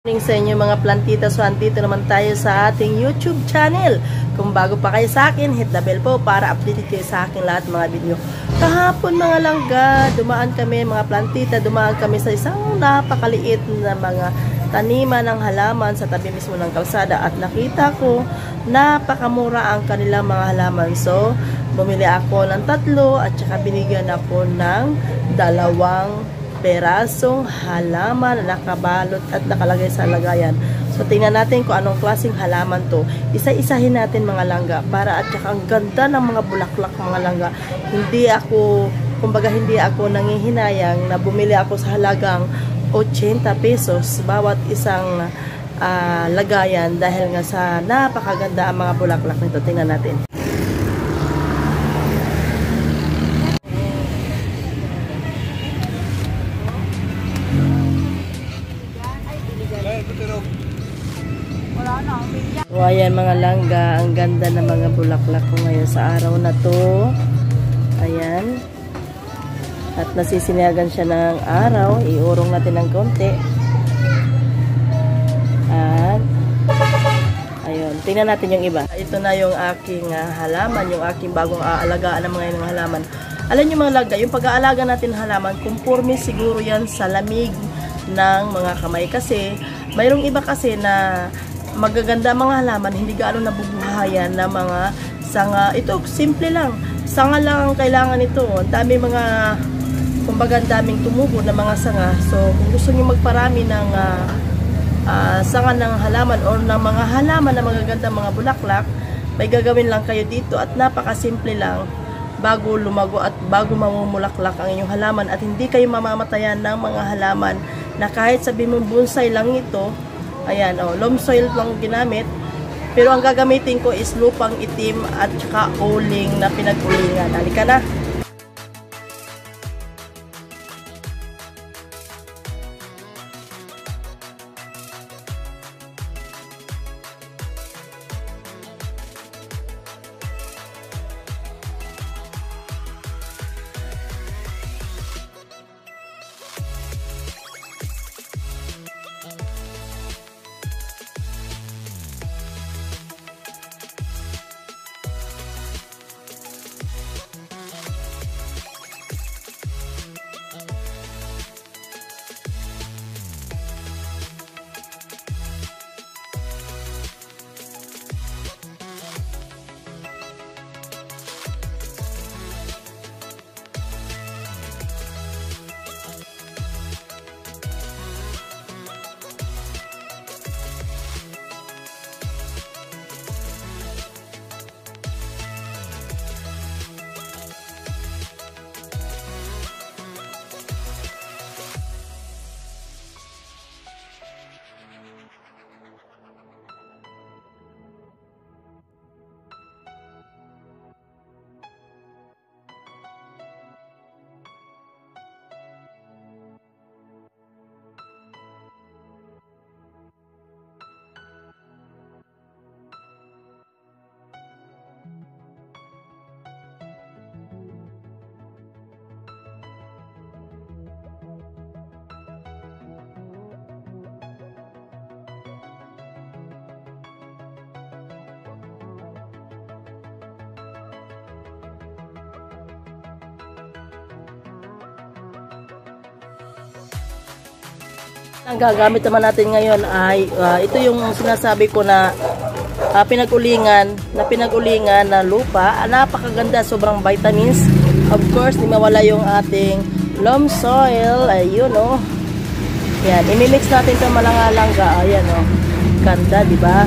Morning sa inyo mga plantita. So andito naman tayo sa ating YouTube channel. Kung bago pa kayo sa akin, hit the bell po para updated kayo sa aking lahat mga video. Kahapon mga langga, dumaan kami mga plantita, dumaan kami sa isang napakaliit na mga taniman ng halaman sa tabi mismo ng kalsada at nakita ko napakamura ang kanilang mga halaman. So bumili ako ng 3 at saka binigyan ako ng 2 perasong halaman na nakabalot at nakalagay sa lagayan. So tingnan natin kung anong klaseng halaman to. Isa-isahin natin mga langga para at saka ang ganda ng mga bulaklak mga langga. Hindi ako nangihinayang na bumili ako sa halagang 80 pesos bawat isang lagayan dahil nga sa napakaganda ang mga bulaklak nito. Tingnan natin. So, ayan mga langga, ang ganda ng mga bulaklak ko ngayon sa araw na to. Ayan. At nasisinagan siya ng araw. Iurong natin ng konti. At, ayun. Tingnan natin yung iba. Ito na yung aking halaman, yung aking bagong aalagaan ng mga halaman. Alam nyo mga langga, yung pag-aalaga natin ng halaman, conforme siguro yan sa lamig ng mga kamay. Kasi, mayroong iba kasi na magaganda mga halaman, hindi gaano nabubuhayan na mga sanga. Ito, simple lang. Sanga lang ang kailangan nito. Ang dami mga, kumbaga ang daming tumubo na mga sanga. So, kung gusto niyo magparami ng sanga ng halaman o ng mga halaman na magaganda mga bulaklak, may gagawin lang kayo dito at napakasimple lang bago lumago at bago mamumulaklak ang inyong halaman at hindi kayo mamamatayan ng mga halaman na kahit sabihin mong bonsai lang ito. Ayan, loam soil lang ginamit. Pero ang gagamitin ko is lupang itim at saka uling na pinag-ulingan. Halika na! Ang gagamit naman natin ngayon ay ito yung sinasabi ko na pinag-ulingan na lupa. Napakaganda, sobrang vitamins. Of course, di mawala yung ating loam soil. Ayun Yan, imimix natin ito malanga-langga. Ayan ganda, di ba?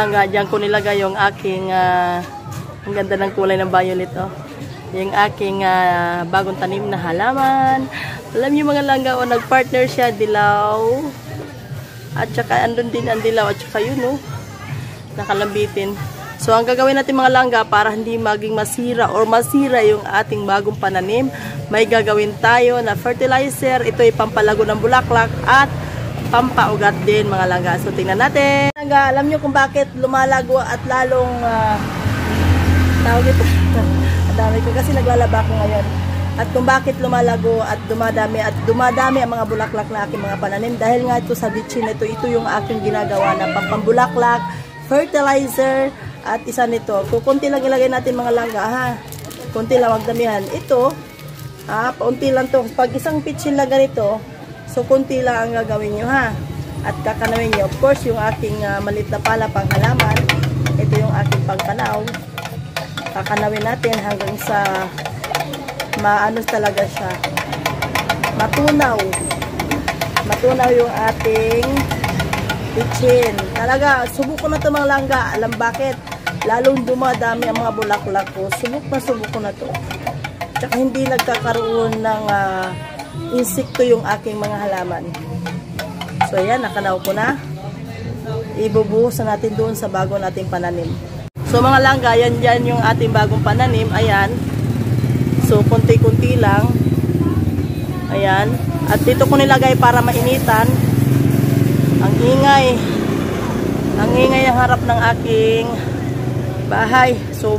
langga, dyan ko nilagay yung aking, ang ganda ng kulay ng violet, oh. Yung aking bagong tanim na halaman. Alam niyo mga langga, oh, nagpartner siya, dilaw. At saka andun din ang dilaw, at saka yun, oh, nakalambitin. So, ang gagawin natin mga langga para hindi maging masira or masira yung ating bagong pananim, may gagawin tayo na fertilizer. Ito ay pampalago ng bulaklak at pampaugat din mga langga. So, tingnan natin. Langga, alam nyo kung bakit lumalago at lalong tawag ito. Ang dami ko kasi naglalaba ko ngayon. At kung bakit lumalago at dumadami ang mga bulaklak na aking mga pananim. Dahil nga ito sa bitchin, ito yung aking ginagawa na pampambulaklak, fertilizer, at isa nito, kukunti lang ilagay natin mga langga, ha. Kunti lang, wag damihan. Ito, paunti lang to. Pag isang pitchin lang ganito, so kunti lang ang gagawin nyo, ha. At kakanawin nyo, of course, yung aking maliit na pala pang halaman. Ito yung aking pangkanaw. Kakanawin natin hanggang sa maano talaga siya. Matunaw. Matunaw yung ating pitchin. Talaga, subok ko na ito mga langga. Alam bakit? Lalong dumadami ang mga bulaklak ko. Subok ko na ito. Tsaka hindi nagkakaroon ng insekto yung aking mga halaman. So, ayan, nakanaw ko na. Ibubuhusan natin doon sa bago nating pananim. So, mga langga, yan yung ating bagong pananim. Ayan. So, kunti-kunti lang. Ayan. At dito ko nilagay para mainitan. Ang ingay ang harap ng aking bahay.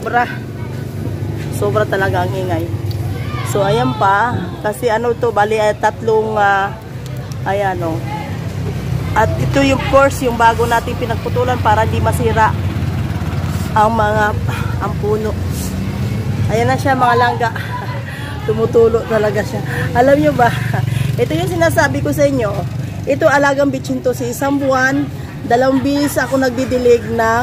Sobra talaga ang ingay. So, ayan pa. Kasi ano to, bali tatlong, ayan o. At ito yung course, yung bago natin pinagputulan para di masira ang puno. Ayan na siya mga langga. Tumutulo talaga siya. Alam nyo ba, ito yung sinasabi ko sa inyo. Ito alagang bitchin to sa isang buwan. 2 bis ako nagdidilig ng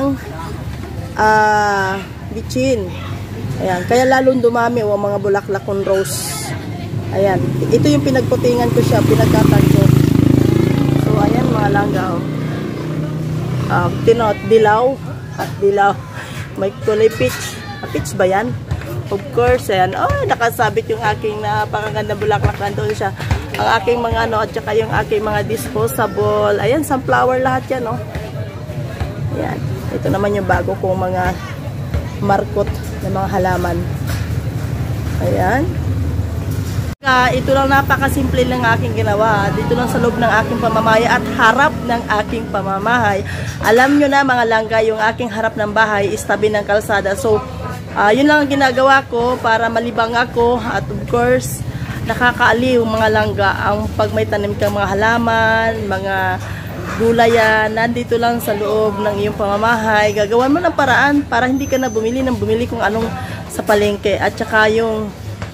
bitchin. Ayan. Kaya lalong dumami ang mga bulaklak kong rose. Ayan. Ito yung pinagputingan ko siya. Pinagkatagyo. So, ayan mga langga. Tinot, dilaw. At dilaw. May kulay peach. Peach ba yan? Of course, ayan. Oh, nakasabit yung aking napakaganda bulaklak. Nandun siya. Ang aking mga at saka yung aking mga disposable. Ayan, sunflower lahat yan, oh. Ayan. Ito naman yung bago kong mga markot ng mga halaman. Ayan. Ito lang napakasimple ng aking ginawa. Dito lang sa loob ng aking pamamahay at harap ng aking pamamahay. Alam nyo na mga langga, yung aking harap ng bahay is tabi ng kalsada. So, yun lang ang ginagawa ko para malibang ako at of course, nakakaaliw mga langga ang pag may tanim kang mga halaman, mga gulayan, nandito lang sa loob ng iyong pamamahay. Gagawan mo ng paraan para hindi ka na bumili kung anong sa palengke. At saka yung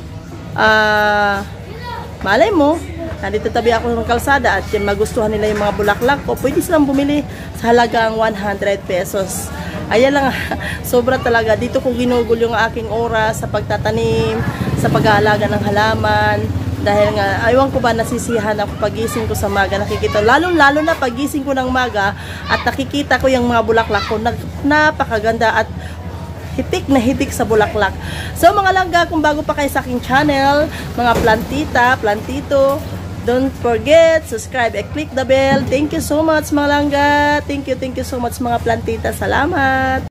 malay mo, nandito tabi ako ng kalsada at yung magustuhan nila yung mga bulaklak ko, pwede silang bumili sa halagang 100 pesos. Ayan lang, sobra talaga. Dito ko ginugol yung aking oras sa pagtatanim, sa pag-aalaga ng halaman. Dahil nga, aywan ko ba, nasisihan ako pagising ko sa maga, nakikita. Lalo na pagising ko ng maga at nakikita ko yung mga bulaklak ko. Napakaganda at hitik na hitik sa bulaklak. So mga langga, kung bago pa kayo sa aking channel, mga plantita, plantito, don't forget, subscribe and click the bell. Thank you so much mga langga. Thank you so much mga plantita. Salamat.